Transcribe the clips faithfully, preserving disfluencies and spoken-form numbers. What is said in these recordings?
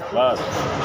बस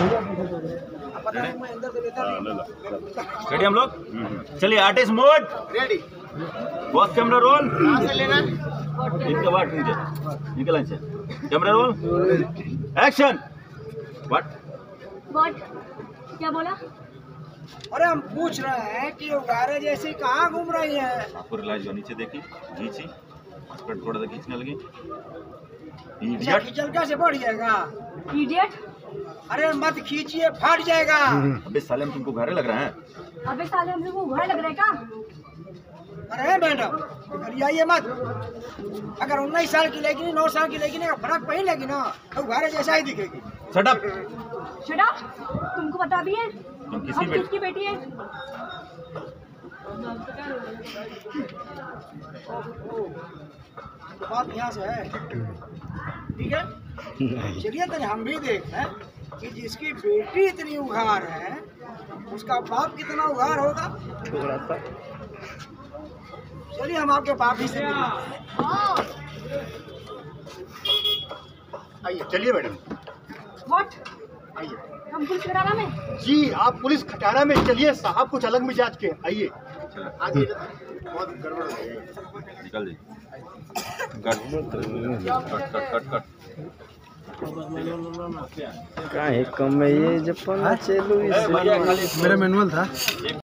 रेडी हम लोग। चलिए artist mode ready. Boss camera roll. कहां से लेना? इनके बाद नीचे निकल से camera roll action. What what क्या बोला? अरे हम पूछ रहे हैं कि उगारे जैसी कहाँ घूम रही है? आपको रिलाइज हो नीचे देखी खींची स्कर्ट थोड़ा सा खींचने लगी। इडियट खींचल कैसे बढ़ जाएगा? इडियट अरे मत खींचिए फट जाएगा। अबे साले हम तुमको घरे लग रहा है? अबे साले हम लोग को घर लग रहा है का? अरे मैडम आइए मत। अगर उन्नीस साल की लेगी नौ साल की लेगी ना फर्क पहन लेगी ना तो उगारे जैसा ही दिखेगी। Shut up. Shut up. तुमको पता भी है तुम किसकी हम बेटी? किसकी बेटी है? बात यहाँ से है ठीक है। चलिए तो हम भी देख हैं कि जिसकी बेटी इतनी उघार है उसका बाप कितना उघार होगा। चलिए हम आपके बाप ही से आइए चलिए मैडम। व्हाट? आइए हम पुलिस खटारा में? जी आप पुलिस खटारा में चलिए। साहब कुछ अलग मिजाज के। आइए आइए। बहुत गड़बड़ हो गई। निकल जी। Cut cut cut cut cut काहे कम ये जपन चलू। मेरा मैनुअल था।